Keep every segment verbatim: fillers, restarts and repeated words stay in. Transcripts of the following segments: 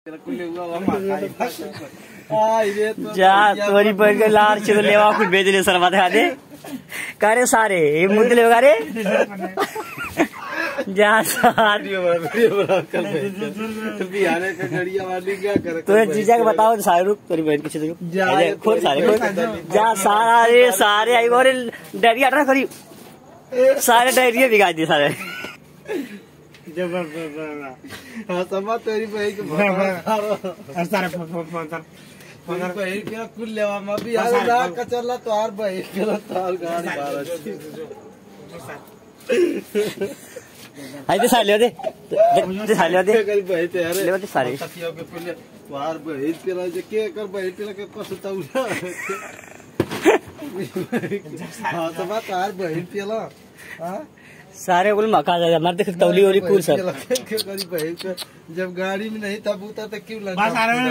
जा तोरी पर के लार चलो लेवा कुछ भेज ले सर माथे आदे करे सारे ये मुद्दे लेवा रे जा सार बिहाने का गड़िया वाली क्या करे तो जीजा के बताओ सारे रुक तोरी बहन किसी रुक जा खोल सारे खोल जा सारे सारे आई और डायरी अटरा करी सारे डायरी बिगाड़ दिए सारे जब हाँ समा तेरी बहन के बहुत सारे फोन बहन के कुल लेवा मैं भी यार ना कचरला तो आर बहन के तार गाड़ी बारह आई तो सारे ले दे दे सारे ले दे करी बहन ते यार ले दे सारे तकिया के पहले वार बहन के ला जे के कर बहन के के पसता उला हाँ समा तार बहन के ला हाँ सारे कुल मका जा मर देख तौली और कुल सब जब गाड़ी में नहीं तब उतर तक क्यों लगा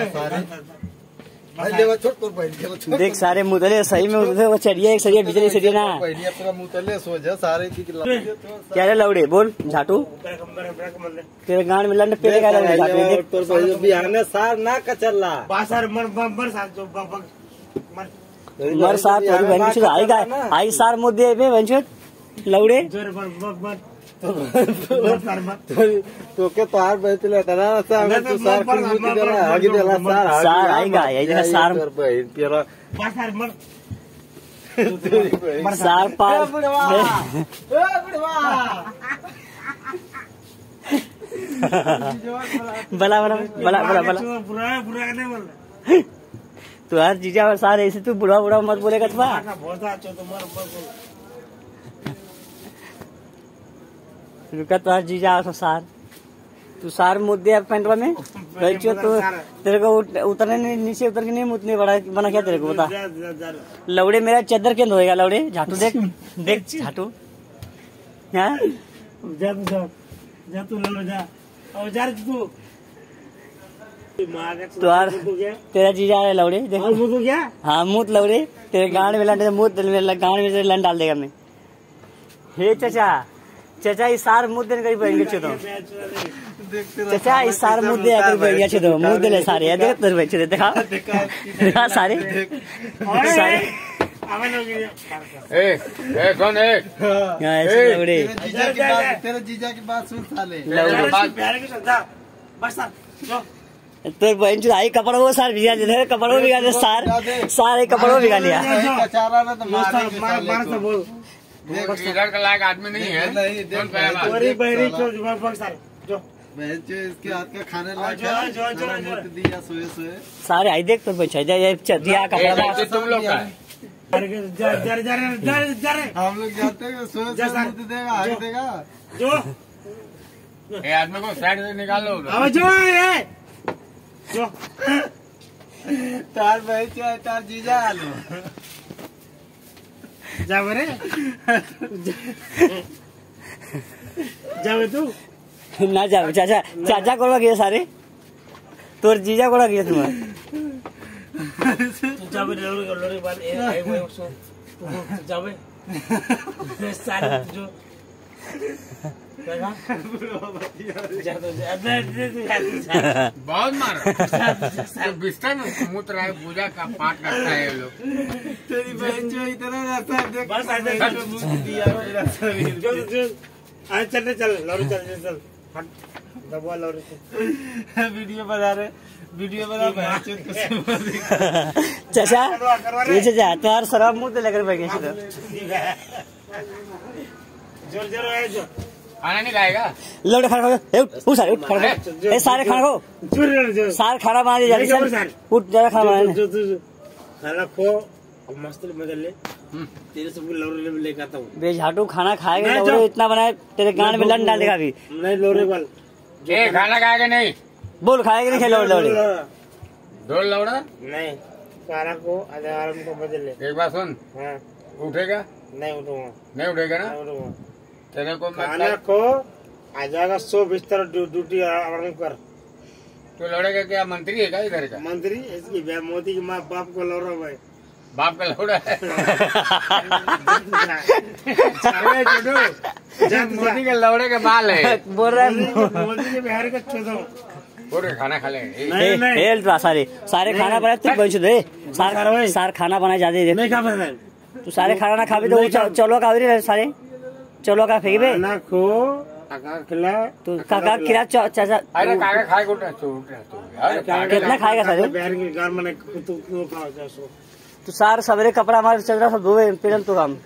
सारे छोड़ तोर बहन देख सारे मुतले सही में उधर वो चढ़िया एक सरिया बिजली सरिया ना पहले अपना मुतले सो जा सारे की क्या रे लौड़े बोल झाटू तेरे गांड में लंड पेले का लौड़े झाटू देख तोर बहन बिहाने सार ना कचरला बासर मर मर सार जो मर मर सार तोरी बहन से आई का आई सार मुद्दे में बहन लौड़े तो के तार बेचले तना सार तू सार की मुद्दे देला आगे देला सार सार आएगा यही देखा सार बहन तेरा बासर मर सार पार बुढ़वा ए बुढ़वा बला बला बला बला बला बुरा बुरा नहीं बोल तू यार जीजा और सारे ऐसे तू बुढ़ा बुढ़ा मत बोलेगा तो बहुत अच्छा तो मर मर रुका तो यार जीजा और सार तू सार मुद्दे अब पेंटवा में बैठो तो तेरे को उतरने नहीं नीचे उतर के नहीं मुतने बड़ा बना क्या तेरे को बता लौड़े मेरा चद्दर के धोएगा लौड़े झाटू देख देख झाटू हाँ जा तू जा जा तू लौड़ जा और जा तू तो यार तेरा जीजा है लौड़े देखो मुँह क्या हाँ मुँह लौड़े तेरे गांड में लंड मुँह गांड में लंड डाल देगा मैं हे चाचा चाचा इस सार मुद्दे ने कहीं बैठ गए तो चाचा इस सार मुद्दे आकर बैठ गया तो मुद्दे ले सारे है देख तेरे बैठे देखा देखा सारे सारे ए ए कौन है ऐसे लौड़े जीजा की बात तेरे जीजा की बात सुन साले प्यारे की श्रद्धा बस जो तो बहन जो आई कपड़ा वो सार भिगा दे कपड़ों भिगा दे सार सारे कपड़ों भिगा लिया कचारा ना तो मार मार से बोल इधर का लायक आदमी नहीं है नहीं देख बहरी बहरी जो बस सर जो बहन जो इसके हाथ का खाने लगा जो जो जो दिया सोए सोए सारे आई देख तो बचा जाए दिया कपड़ा तुम लोग का जा जा जा जा जा हम लोग जाते हैं सोए सोए देगा आगे देगा जो ये आदमी को साइड से निकालो अब जो ये जो तार भाई चाहे तार जीजा आलो जा बरे जावे तू ना जाओ चाचा चाचा कोड़ा गया सारे तोर जीजा कोड़ा गया तुम्हारा जावे लोरी लोरी बाल ए ए वो सो जावे सारे जो बहुत मार बिस्तर में मूत्र है पूजा का पाठ करता है ये लोग तेरी बहन जो इतना रहता है देख बस जो जो आज चल चल लौरी चल चल हट दबा लौरी वीडियो बना रहे वीडियो बना चाचा ये चाचा तुम्हारा शराब मुँह तो लेकर बैठे जोर जोर है जो खाना नहीं खाएगा लौटे खाना खाओ उठ सारे उठ खाना ए सारे खाना खाओ सारे खाना बना दे जल्दी उठ जरा खाना बना खाना खो मस्त मजा ले तेरे से लौरे ले लेकर आता हूँ बे झाटू खाना खाएगा लौड़े इतना बनाए तेरे गांड में लंड डालेगा अभी नहीं लौरे वाल ये खाना खाएगा नहीं बोल खाएगा नहीं लौड़े लौड़े दो लौड़ा नहीं खाना को आराम को बदल ले एक बात सुन हाँ उठेगा नहीं उठूंगा नहीं उठेगा ना नहीं उठूंगा तेरे को खाना को आ जाएगा सो बिस्तर ड्यूटी आराम कर तो लौड़ेगा क्या मंत्री है क्या इधर का मंत्री इसकी मोदी की माँ बाप को लौड़ा भाई बाप का लौड़ा है मोदी के लौड़े के बाल है बोल रहा है मोदी के बिहार का छोड़ो पूरे खाना खा लेंगे नहीं नहीं हेल तो सारे सारे खाना बनाए तू बन दे सारे सारे खाना बनाए जाते दे नहीं खा पाए तू सारे खाना ना खाबे तो च- चलो का रे सारे चलो का फेंकबे खाना खो काका खिला तू काका खिला च- चाचा अरे काका खाए को तो कितना खाएगा सारे बैर के घर में तू क्यों खाओ जासो तू सारे सवेरे कपड़ा हमारे चदरा सब धोवे पेरन तो काम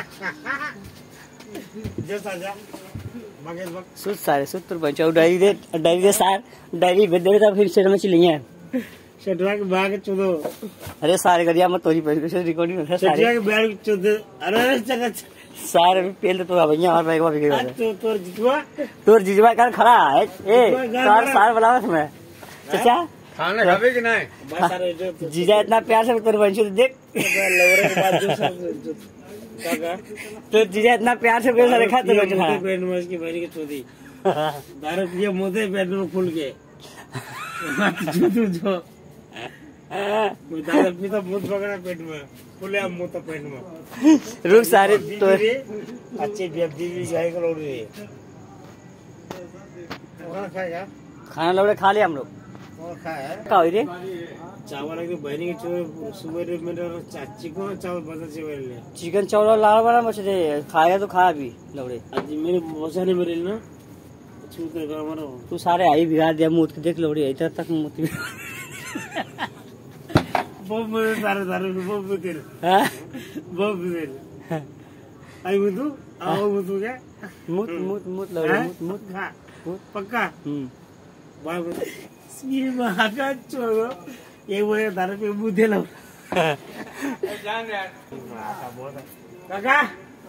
जैसा जा मगेश बक सुत सारे सुत तुर बचाओ डायरी दे डायरी दे सार डायरी भेज दे तो फिर शर्म में चलिए शेटवा के बाग चुदो अरे सारे गरिया मत तोरी पर से रिकॉर्डिंग है शेटवा सारे के बैर चुदो अरे चका सारे पेल तो भैया और भाई को भी गया तो तोर जितवा तोर जीजवा कर खड़ा है ए सार सार बुलावा तुम्हें चाचा खाना खावे कि नहीं बस सारे जो जीजा इतना प्यार से तोर बंशु देख लवरे के बाद जो सब काका तो जीजा इतना प्यार से कोई सारे खाता बंशु मोटे पेट में इसकी बहनी की चोदी दारू पिए मोटे पेट में फूल के जो जो कोई दारू पीता मुंह पकड़ा पेट में फूले अब मुंह तो पेट में रुक सारे तो अच्छे बीवी जाए करो रे खाना खाएगा खाना लौड़े खा लिया हम लोग और खाया का हुई रे चावल एक बहनी के चोर सुबह मेरे चाची को चावल बता चाहिए ले चिकन चावल लाल बड़ा मछली खाएगा तो खा अभी लौड़े आज मेरे मौसा ने मेरे ना छूत कर मारो तू सारे आई बिगाड़ दिया मुँह के देख लौड़ी इधर तक मुँह बहुत मजे सारे सारे बहुत मजे हाँ? बहुत मजे आई मुझे आओ मुझे क्या मुत मुत मुत लौड़े मुत मुत खा मुत पक्का हम्म बाबू ये महाका छोड़ो ये वो दारू पे मुंह दे लो जान यार काका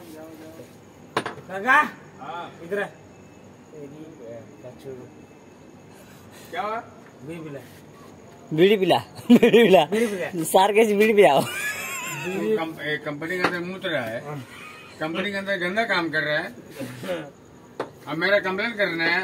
काका इधर क्या हुआ भी बिला बीड़ी पिला बीड़ी पिला बीड़ी पिला। सार कैसे बीड़ी पिलाओ कम- एक कंपनी के अंदर मूत रहा है कंपनी के अंदर गंदा काम कर रहा है अब मेरा कंप्लेन करना है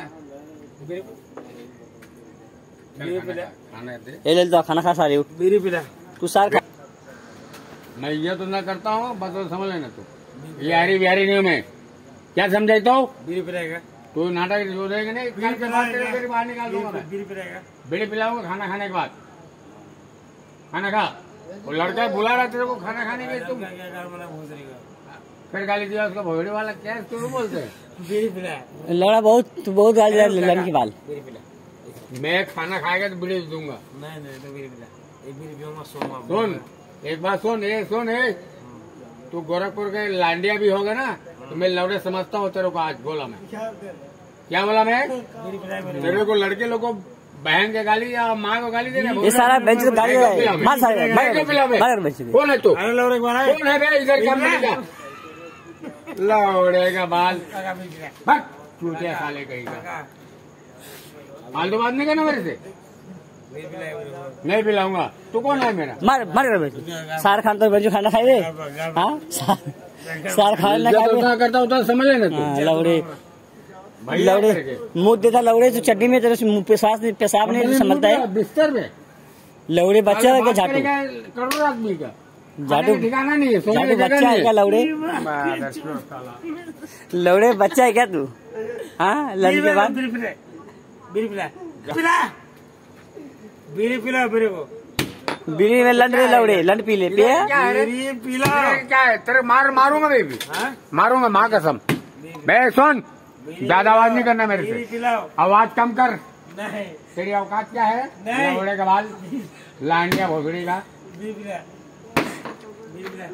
चल खाना खा, खाना दे ये ले तो खाना खा सारे बीड़ी पिला तू सार खा मैं ये तो ना करता हूँ बस तो समझ लेना तू यारी बिहारी नहीं हूँ मैं क्या समझाता हूँ बीड़ी पिलाएगा तू नाटक जो देगा नहीं कल के बाद तेरे तेरे बाहर निकाल दूंगा मैं बीड़ी पिलाएगा बीड़ी पिलाऊंगा खाना खाने के बाद खाना खा वो लड़का बुला रहा तेरे को खाना खाने के लिए तुम क्या क्या कर मना भूसरी का फिर गाली दिया उसका भोगड़े वाला क्या है तू बोलते हैं बीड़ी पिला लड़ा बहुत तू बहुत गाली दे लड़की बाल बीड़ी पिला मैं खाना खाएगा तो बीड़ी दूंगा नहीं नहीं तो बीड़ी पिला ये बीड़ी पियोगा सोमा सुन एक बात सुन ए सुन ए तू गोरखपुर के लांडिया भी होगा ना तो मैं लौड़े समझता हूँ तेरे को आज बोला मैं क्या बोला मैं बीड़ी पिलाए मेरे तेरे को लड़के लोग को बहन के गाली या माँ को गाली देना ये सारा बेंच तो गाली दे रहा है मार सारे मैं क्यों पिलाऊं? मार बेंच दे कौन है तू अरे लौड़े को आए कौन है बे इधर कंपनी का लौड़े का बाल काका बीड़ी पिला भट चूतिया साले कहीं का काका फालतू बात नहीं करना मेरे से बीड़ी पिलाए मेरे को नहीं पिलाऊंगा तू कौन है मेरा मार मार बेंच सार खान तो बेंच खाना खाए रे हाँ सार सार खाना ना जब खाए उतना करता हूँ तो समझ लेना हाँ, तू लौड़े भैया लौड़े तेरे के। मुंह देता लौड़े तो चड्डी में तेरे से मुंह पेशाब पेशाब नहीं समझता है बिस्तर में लौड़े बच्चा है क्या बात झाटू करेगा करोड़ आदमी का झाटू खाने का ठिकाना नहीं है सोने झाटू का बच्चा है क्या जगह लौड़े नहीं है। लौड़े बच्चा है क्या तू हाँ लड़ने के बाद बीड़ी पिला बीड़ी पिला पिला बीड़ी पिला मेरे को बीड़ी में लंड रे लौड़े लंड पी ले पिया क्या है रे? बीड़ी पिला तेरे क्या है तेरे मार मारूंगा बेबी हाँ मारूंगा माँ कसम बे सुन ज्यादा आवाज नहीं करना मेरे बीड़ी से पिलाओ आवाज कम कर नहीं तेरी औकात क्या है नहीं। लौड़े का बाल लांडिया भोसड़ी का बीड़ी पिला बीड़ी पिला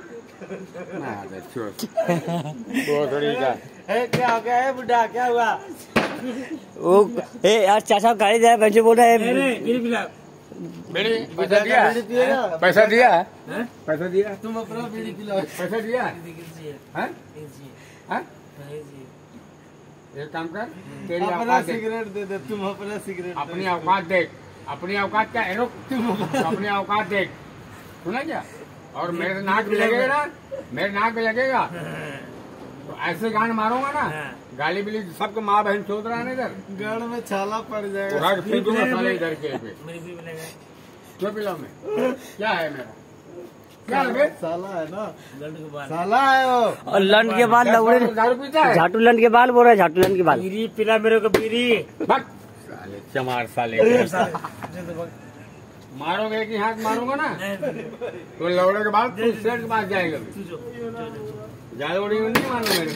भोसड़ी का ए, क्या हो गया है बुढ़ा क्या हुआ वो ए यार चाचा गाड़ी दे बच्चे बोल रहे नहीं हैं नहीं बीड़ी पिला बीड़ी पैसा दिया है? पैसा दिया है? हैं? पैसा दिया है? तुम अपना बीड़ी पिलाओ पैसा दिया है? हैं? हैं? बीड़ी एक काम कर तेरी अपना औकात देख सिगरेट दे दे तुम अपना सिगरेट दे अपनी औकात देख अपनी औकात क्या है रुक अपनी औकात देख सुना क्या और मेरे नाक भी लगेगा ना मेरे नाक भी लगेगा तो ऐसे गान मारूंगा ना गाली बिली सबको माँ बहन सोच रहा है ना इधर गड़ में छाला पड़ जाएगा घर पीटूंगा साले इधर के पे मेरी बीड़ी पिलाएगा क्यों पिलाऊं मैं क्या है मेरा क्या है बे? साला है ना लड़ के बाद साला है वो और लंड के बाद लौड़े दारू पीता है झाटू लंड के बाल बोल रहे हैं झाटू लंड के बाल बीड़ी पिला मेरे को बीड़ी भट साले चमार साले मारोगे कि हाथ मारूंगा ना तो लौड़े के बाद तू सेठ के पास जाएगा ज्यादा बड़ी नहीं मानो मेरे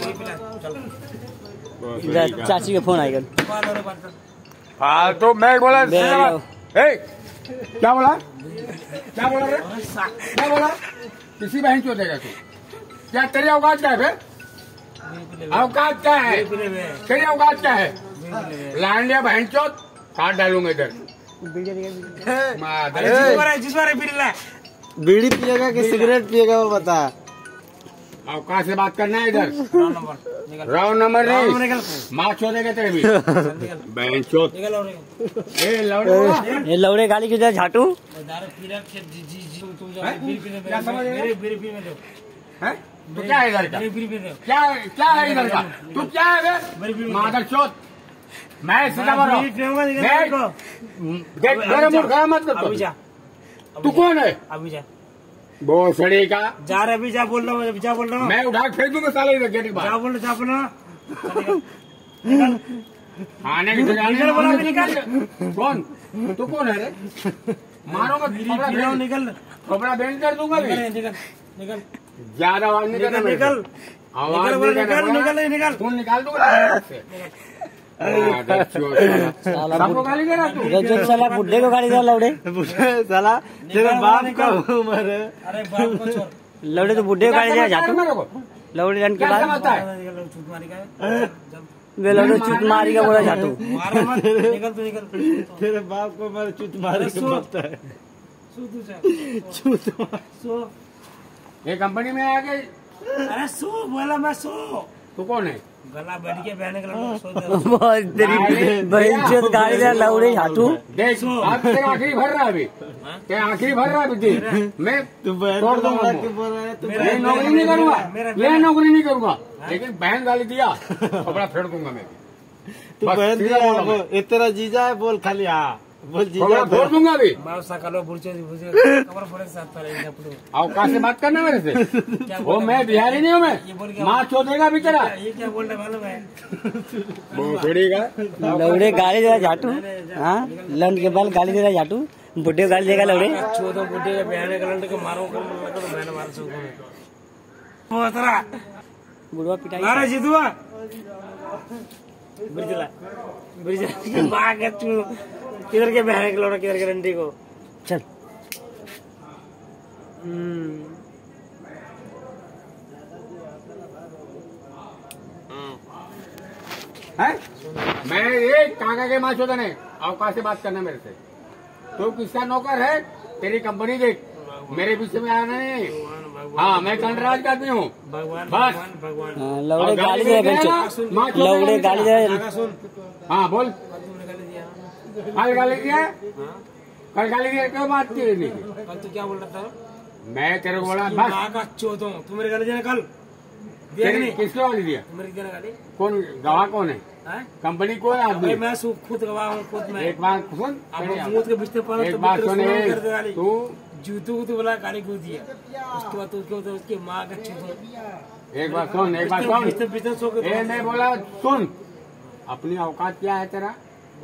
को। चाची का फोन आएगा। हाँ तो मैं बोला ए, क्या बोला क्या बोला रे क्या बोला किसी बहन चो देगा तू क्या तेरी औकात क्या है फिर औकात क्या है तेरी औकात क्या है लांडिया बहन चो काट डालूंगा इधर बीड़ी पिएगा कि सिगरेट पिएगा वो बता। औकात से बात करना है इधर राउंड नंबर नहीं माँ चोदेगा तेरे भी बहन चोद ए लौड़े ये लौड़े गाली की झाटू क्या समझ रहे हैं तू क्या है इधर का क्या क्या है इधर का तू क्या है मादर चोद मैं सीधा बोल रहा हूँ मत कर तू कौन है अभी जा वो सड़ी का जा रहे अभी जा बोल रहा हूँ अभी जा बोल रहा हूँ मैं उठा के फेंक दूंगा साले इधर गेट के जा बाहर बोल जा बोल आने की जगह निकल बोला अभी निकल कौन तू कौन है रे मारूंगा कपड़ा निकल निकल कपड़ा बैंड कर दूंगा भी निकल निकल ज्यादा आवाज नहीं करना मेरे निकल से। आवाज निकल नहीं निकल करना निकल निकल तू निकाल दूंगा सबको गाली दे रहा तू जो साला बुड्ढे को गाली दे लौड़े साला तेरे बाप का उम्र है। अरे बाप को छोड़ लौड़े तो बुड्ढे को गाली दे झाटू मेरे को लौड़े रन के क्या बाद समझता है छूट मारी का वे लौड़े चुप मारी का बोला झाटू मार मत निकल तू निकल तेरे बाप को मेरे चुत मारे के बोलता है। सो तू जा चुत सो ये कंपनी में आ गई अरे सो बोला मैं सो तू कौन है गला बैठ के बहने के लगा सो दे बहुत तेरी बहन चोद गाली दे लौड़े झाटू देख अब तेरा आखिरी भर रहा है अभी तेरा आखिरी भर रहा है अभी मैं तू बहन तोड़ को दूंगा मार मुंह। के बोल रहा है तू ये नौकरी नहीं करूंगा ये नौकरी नहीं करूंगा लेकिन बहन गाली दिया कपड़ा फेंक दूंगा मैं तू बस बहन सीधा दिया बोल रहा हूँ। ये तेरा जीजा है बोल खाली हाँ बोल जीजा कपड़ा फोड़ दूंगा अभी मैं सकालो बुरचे बुरचे कमर फोड़े के साथ पड़े अपने औकात से बात करना मेरे से वो मैं बिहारी नहीं हूँ मैं माँ चोदेगा भी तेरा ये क्या बोल रहा मालूम है वो छोड़ेगा लौड़े गाली दे झाटू हाँ लंड के बाल गाली दे रहा झाटू बुड्ढे को गाली देगा लौड़े चौदह बुढ़े के बहने के लंड को मारो कर लगा तो मैंने मार सकूं वो तेरा बुढ़वा पिटाई अरे जीतुआ ब्रिजला ब्रिजला भाग तू किधर के बहने के लौड़ा किधर के रंडी को चल है मैं ये काका के माँ चोदन है औकात से बात करना मेरे से तू किसका नौकर है तेरी कंपनी देख मेरे पीछे में आना नहीं हाँ मैं कंडराज का आदमी हूँ भगवान बस। भगवान भगवान हाँ, लौड़े गाली दे बहन चोद माँ चोद लौड़े गाली दे आगा सुन हाँ बोल तुमने गाली दिया कल गाली दिया हाँ कल गाली दिया क्यों बात की नहीं कल तू क्या बोल रहा था मैं तेरे को बोला तू बस माँ का चौथ हूँ तू मेरे गाली देना कल दिया कि तेरी नहीं किसको गाली दिया तू मेरे देना गाली कौन गवाह कौन है हैं? कंपनी कौन है आदमी भाई मैं सु- खुद गवाह हूँ खुद मैं एक बात सुन अब मुंह के बिस्तर पर एक बात सुन तू जूतू को तो बोला गाली क्यों दिया उसके बाद तो उसके बाद उसकी माँ का चूत एक बात सुन एक बात सुन बिस्तर बिस्तर सो के ए मैं बोला सुन अपनी औकात क्या है तेरा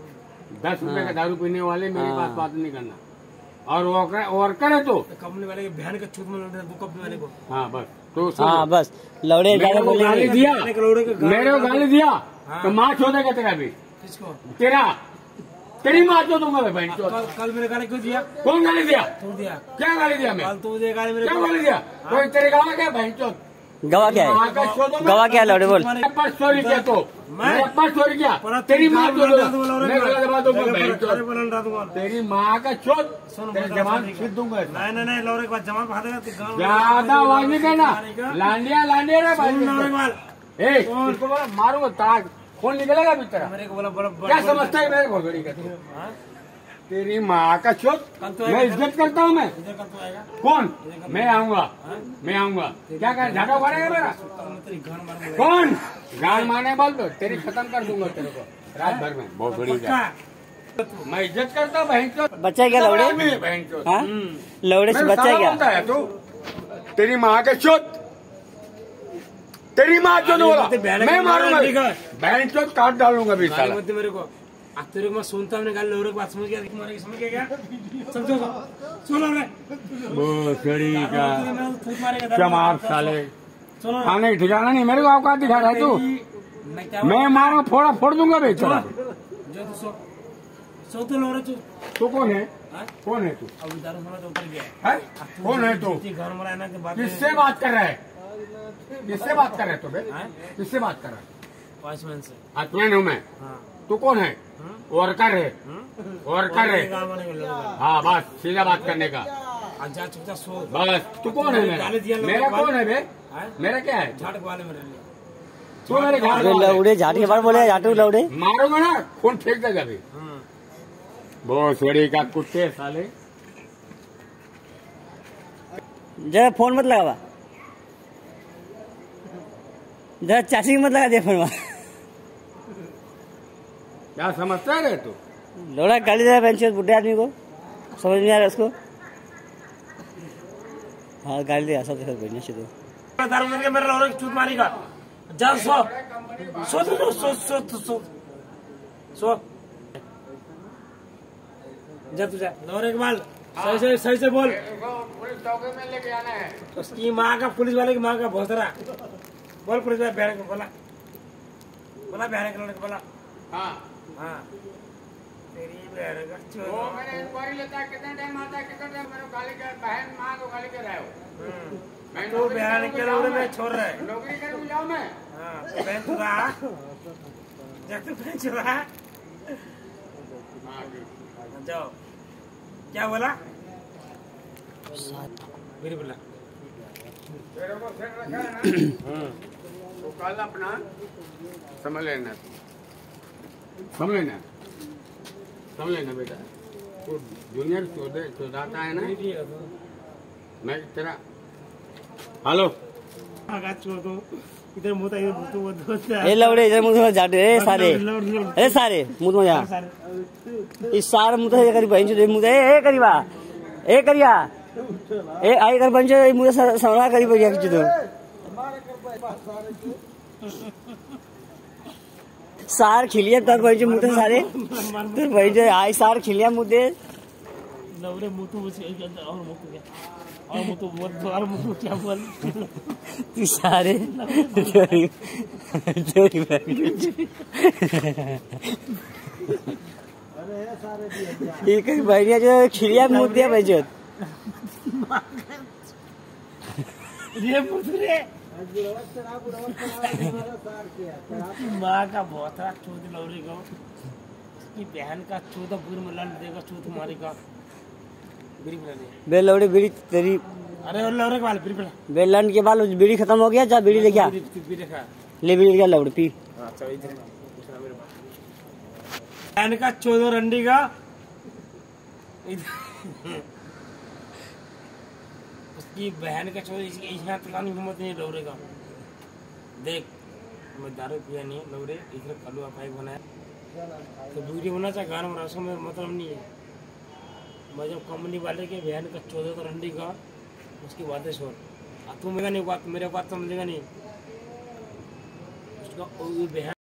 दस रुपए का दारू पीने वाले मेरे पास बात नहीं करना और वर्कर वर्कर है तो कंपनी वाले के बहन का चूत में लौटे वो कंपनी वाले को हाँ बस तो सुन हाँ बस लौड़े मेरे ज्यादा को गाली बोले दिया बहन के लौड़े के गाली- मेरे को गाली दिया तो माँ चोदेगा तेरा भी किसको तेरा तेरी माँ चो दूंगा मैं बहन चोद कल कल मेरे गाली क्यों दिया कौन गाली दिया तू दिया क्या गाली दिया मैं कल तू दिया गाली मेरे क्या को गाली दिया कोई तेरे गाँव क्या बहन चोद गवा क्या माँ है का चोदो गवा क्या है लौड़े बोल मेरे पास चोरी किया तो मेरे पास चोरी किया पर तेरी माँ गाली चोद बना दूंगा, मैं गला दबा दूंगा अरे बहन पर- चोद अरे पर लौटा दूंगा। तेरी माँ का चोद सुन, तेरे बता, जवान बता, खींच दूंगा इसमें। नहीं नहीं नहीं लौड़े के बाद जमा खा देगा तो गाँव में- ज्यादा आवाज नहीं करना लांडिया लांडिया रे भाई सुन लौड़े के बाद ए इसको बोला मारूंगा ताक खून निकलेगा भी तेरा मेरे को बोला बड़ा क्या समझता है मेरे घोसड़ी का तू? हाँ? तेरी माँ का चोट कल तो मैं आएगा। इज्जत करता हूँ मैं इधर कल तो आएगा कौन मैं आऊंगा मैं आऊंगा क्या कर झाड़ा मारेगा मेरा कल मैं तेरी गान मारूंगा कौन गान मारने बोल दो तेरी खत्म कर दूंगा तेरे को रात भर में बहुत बड़ी पक्का मैं इज्जत करता हूँ बहन चोट बच्चा है क्या लौड़े बहन चोट हाँ लौड़े से मेरा बच्चा है साला क्या बोलता है तू तेरी माँ के चोट तेरी माँ चोट बोला अरे, बहन मैं की मारूंगा मारेगा। बहन चोट काट डालूंगा भी गाली साला मत दे मेरे को आज तेरे को मैं सुनता हूँ गाली लोरे की बात समझ गया तुम्हारे समझ गया क्या समझो सुनो रे वो छड़ी का फूट मारेगा क्या मार साले सुनो खाने की ठिकाना नहीं मेरे को औकात दिखा रहा है तू मैं क्या मैं मारूंगा फोड़ा फोड़ दूंगा बेचारा जो तू सो सो तो लोरे तू तू कौन है हाँ? कौन है तू अब दारू खाना तो ऊपर गया है? कौन है तू घर में रहना के बाद किससे बात कर रहा है किससे बात कर रहे है तू बे हाँ? किससे बात कर रहा है वॉचमैन से आत्मैन हूँ मैं हाँ तू कौन है वर्कर है वर्कर है गाँव वाले के लोग हाँ बस सीधा बात करने का आज जा चुका सो बस तू कौन है गाली दिया मेरा लोगों मेरा कौन है बे हाँ? मेरा क्या है झाट वाले में रह लिया तू मेरे घर अरे लौड़े झाट के बार बोले झाटू लौड़े मारूंगा ना खून फेंक देगा अभी हाँ बहुत बड़ी का कुत्ते साले जरा फोन मत लगावा जरा चाची मत लगा दे फोन क्या समझता है रे तू लौड़ा गाली दे रहा है बुढ़े आदमी को समझ नहीं आ रहा उसको हाँ गाली दे ऐसा देखो बढ़िया से तो दारू करके मेरे लोरे की चूत मारेगा जा सो सो तो सो सो सो सो सो जा तू जा लोरे के बाल सही से सही से बोल पुलिस चौकी में लेके आना है उसकी माँ का पुलिस वाले की माँ का भोसरा बोल पुलिस वाले बहन को बोला बोला बहन के लड़के बोला हाँ हाँ तेरी बहन का वो चोर मैंने इंक्वायरी लेता है कितने टाइम आता है कितने टाइम मेरे को गाली कर बहन माँ को गाली कर रहा है वो मैं तो नौकरी बहन करने के को लोरे जाऊं में मैं। छोड़ रहे नौकरी करने को जाऊं मैं हाँ बहन चुरा जा तू बहन चुरा हाँ, ठीक। जाओ क्या बोला मेरी बोला तेरे को सेट रखा है ना तो कल अपना समझ लेना समझ लेना समझ लेना बेटा तो जूनियर चौदह चौदाता है ना मैं तेरा हेलो चोर को इधर मुँह इधर मुँह तो ए लौड़े इधर मुंह में झाट ए सारे अरे सारे मुंह में जा इस सार मुंह से करी बहन जो मुंह ए करीबा ए करिया ए आई कर बन जो मुंह से सवरा करी बढ़िया किछु तो सार खिलिया तर बहन जो मुंह से सारे तर बहन जो आई सार खिलिया मुंह दे लवड़े मुँह तो और मुँह तो क्या और मुँह तो बहुत और मुँह तो क्या बोल तू सारे चोरी चोरी ये कहीं बढ़िया जो खिलिया मुंह दिया भाई जो रे पुत्रे माँ का बहुत चूत लौड़ी को की बहन का चूत पूरे में लंड देगा चूत मारेगा बे लौड़ी बीड़ी तेरी अरे और लौड़े के बाल फिर बे लंड के बाद बीड़ी खत्म हो गया जा बीड़ी ले क्या ले बीड़ी क्या लौड़ पी बहन का चौदह रंडी का उसकी बहन का चौदह इसका हिम्मत नहीं लौड़े का देख मैं दारू पिया नहीं लौड़े इधर कलू अपाई बनाया तो वीडियो बना चाहे गाना बना उसका मेरा मतलब नहीं है मैं जब कंपनी वाले के बहन का चौदह तो रंडी का उसकी बातें छोड़ तू मेरा नहीं बात मेरे बात समझेगा नहीं उसका बहन